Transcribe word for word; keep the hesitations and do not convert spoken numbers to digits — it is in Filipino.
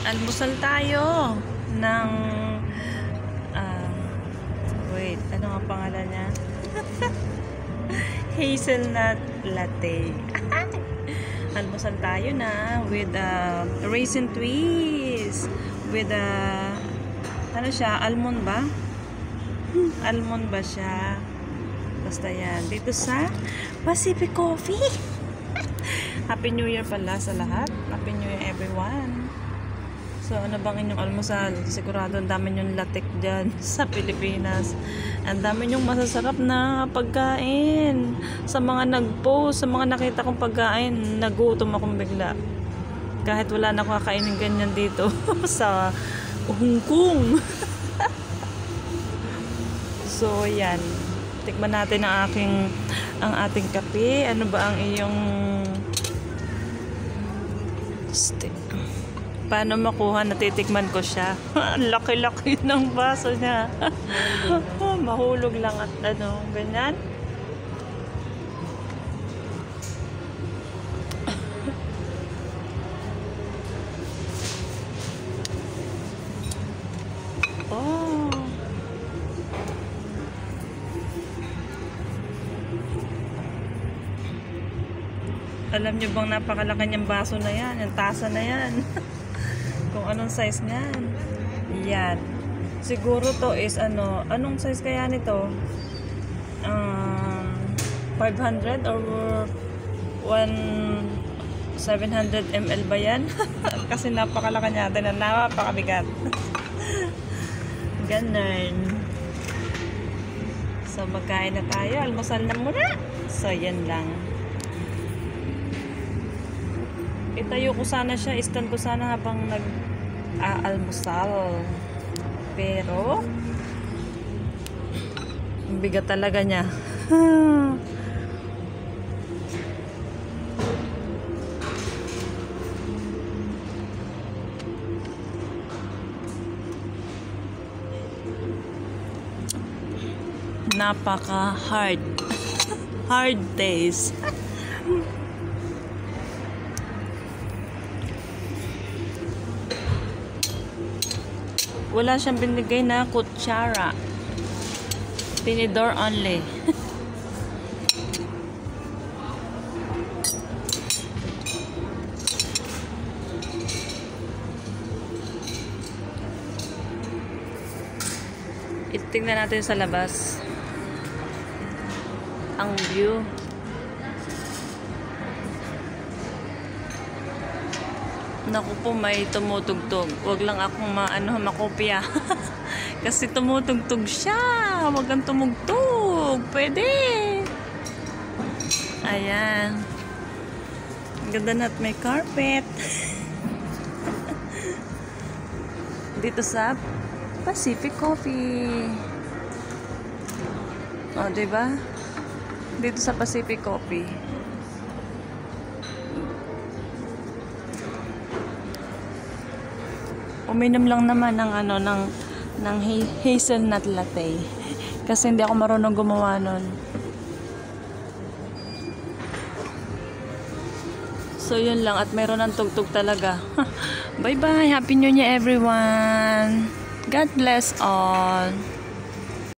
Almusal tayo ng uh, wait, ano nga pangalan niya? Hazelnut latte. Almusal tayo na with uh, raisin twist with uh, ano siya, almond ba? Almond ba siya? Basta yan, dito sa Pacific Coffee. Happy New Year pala sa lahat. Happy New Year everyone. So, ano bang inyong almusal? Sigurado ang dami nyong latik dyan sa Pilipinas. Ang dami nyong masasarap na pagkain. Sa mga nag-post, sa mga nakita kong pagkain, nagutom akong bigla. Kahit wala na kakainin ganyan dito sa Hong Kong. So, yan. Tikman natin ang aking ang ating kape. Ano ba ang iyong stick? Paano makuha? Natitikman ko siya. Laki-laki ng baso niya. Mahulog lang at ano, ganyan. Oh. Alam niyo bang napakalaki niyang baso na yan, yung tasa na yan. Kung anong size niyan. Yan. Siguro to is ano, anong size kaya nito? Um, five hundred or one seven hundred milliliters ba yan? Kasi napakalaki niya, na napakabigat. Ganun. So magkain na tayo, almusal na muna. So yan lang. Itayo ko sana siya, stand ko sana habang nag-aalmusal. Pero ang bigat talaga niya. Napaka hard. Hard taste. Wala siyang binigay na kutsara. Tinidor only. Itingnan natin sa labas. Ang view. Naku po, may tumutugtog. Huwag lang akong ma ano, makopya. Kasi tumutugtog siya. Huwag kang tumugtog. Pwede. Ayan. Ganda na at may carpet. Dito sa Pacific Coffee. O, diba? Dito sa Pacific Coffee. Uminom lang naman ng ano ng ng hazelnut latte kasi hindi ako marunong gumawa nun. So yun lang, at meron ng tugtog talaga. Bye bye, happy new year everyone. God bless all.